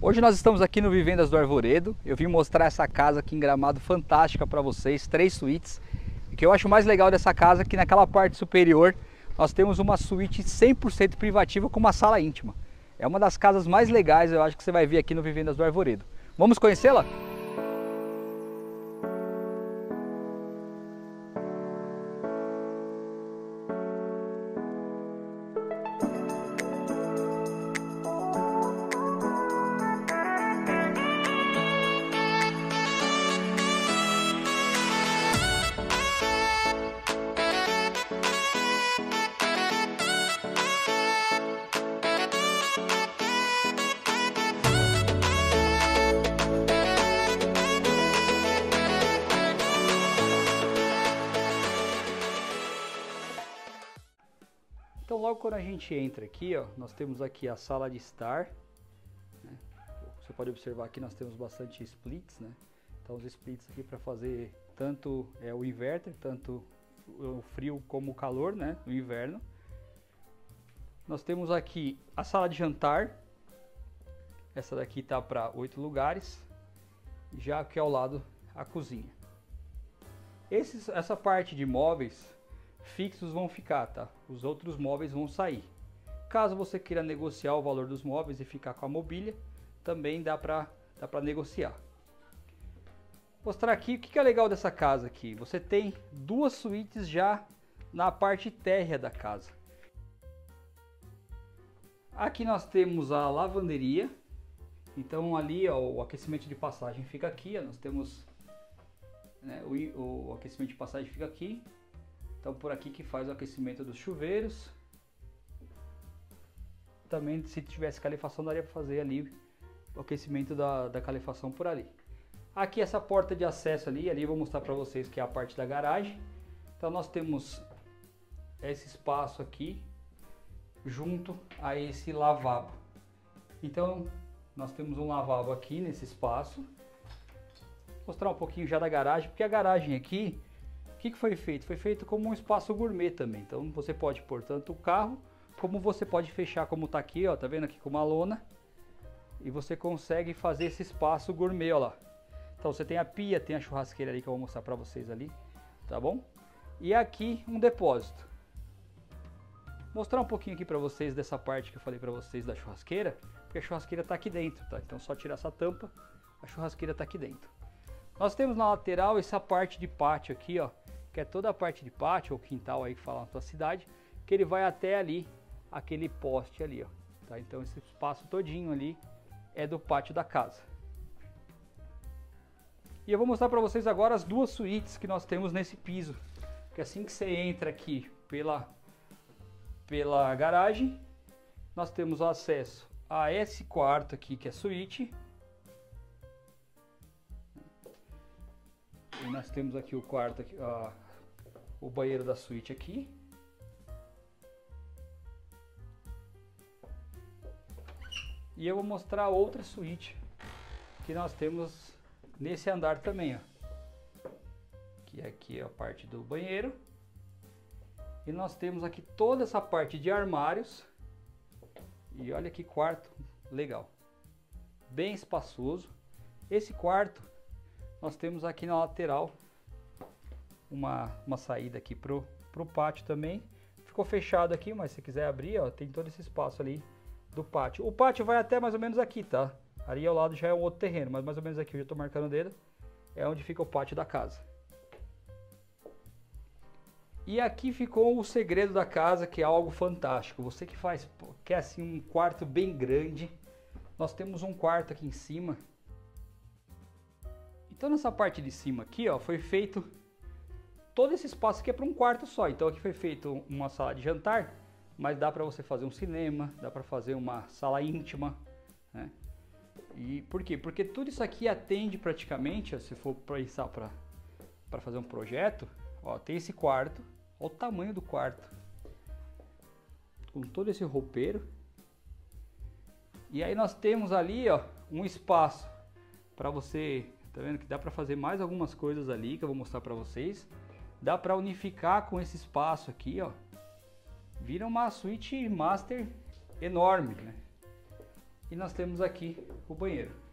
Hoje nós estamos aqui no Vivendas do Arvoredo. Eu vim mostrar essa casa aqui em Gramado, fantástica para vocês, 3 suítes. O que eu acho mais legal dessa casa é que naquela parte superior nós temos uma suíte 100% privativa com uma sala íntima. É uma das casas mais legais, eu acho, que você vai ver aqui no Vivendas do Arvoredo. Vamos conhecê-la? Então logo quando a gente entra aqui, ó, nós temos aqui a sala de estar, né? Você pode observar aqui nós temos bastante splits, né? Então os splits aqui para fazer tanto o inverter, tanto o frio como o calor, né? No inverno. Nós temos aqui a sala de jantar, essa daqui tá para 8 lugares, já aqui ao lado a cozinha. Essa parte de móveis fixos vão ficar, tá? Os outros móveis vão sair. Caso você queira negociar o valor dos móveis e ficar com a mobília, também dá para negociar. Vou mostrar aqui o que é legal dessa casa aqui. Você tem 2 suítes já na parte térrea da casa. Aqui nós temos a lavanderia. Então ali, ó, o aquecimento de passagem fica aqui, ó, nós temos, né, o aquecimento de passagem fica aqui. Então por aqui que faz o aquecimento dos chuveiros. Também se tivesse calefação daria para fazer ali o aquecimento da calefação por ali. Aqui essa porta de acesso ali eu vou mostrar para vocês que é a parte da garagem. Então nós temos esse espaço aqui junto a esse lavabo. Então nós temos um lavabo aqui nesse espaço. Vou mostrar um pouquinho já da garagem, porque a garagem aqui, o que foi feito? Foi feito como um espaço gourmet também. Então você pode pôr tanto o carro, como você pode fechar como está aqui, ó, tá vendo aqui com uma lona. E você consegue fazer esse espaço gourmet, ó lá. Então você tem a pia, tem a churrasqueira ali que eu vou mostrar para vocês ali, tá bom? E aqui um depósito. Vou mostrar um pouquinho aqui para vocês dessa parte que eu falei para vocês da churrasqueira, porque a churrasqueira tá aqui dentro, tá? Então só tirar essa tampa, a churrasqueira tá aqui dentro. Nós temos na lateral essa parte de pátio aqui, ó, que é toda a parte de pátio ou quintal aí que fala na tua cidade, que ele vai até ali, aquele poste ali, ó, tá? Então esse espaço todinho ali é do pátio da casa. E eu vou mostrar para vocês agora as 2 suítes que nós temos nesse piso, que assim que você entra aqui pela garagem, nós temos o acesso a esse quarto aqui que é suíte. E nós temos aqui o quarto, aqui, o banheiro da suíte aqui. E eu vou mostrar outra suíte que nós temos nesse andar também, ó. Que aqui é a parte do banheiro. E nós temos aqui toda essa parte de armários. E olha que quarto legal. Bem espaçoso. Esse quarto nós temos aqui na lateral uma saída aqui pro pátio também. Ficou fechado aqui, mas se quiser abrir, ó, tem todo esse espaço ali do pátio. O pátio vai até mais ou menos aqui, tá? Ali ao lado já é um outro terreno, mas mais ou menos aqui eu já tô marcando o dedo. É onde fica o pátio da casa. E aqui ficou o segredo da casa, que é algo fantástico. Você que quer assim um quarto bem grande. Nós temos um quarto aqui em cima. Então nessa parte de cima aqui, ó, foi feito todo esse espaço aqui é para um quarto só. Então aqui foi feito uma sala de jantar, mas dá para você fazer um cinema, dá para fazer uma sala íntima, né? E por quê? Porque tudo isso aqui atende praticamente, ó, se for pensar para fazer um projeto, ó, tem esse quarto, olha o tamanho do quarto, com todo esse roupeiro. E aí nós temos ali, ó, um espaço para você. Tá vendo que dá para fazer mais algumas coisas ali que eu vou mostrar para vocês. Dá para unificar com esse espaço aqui, ó. Vira uma suíte master enorme, né? E nós temos aqui o banheiro.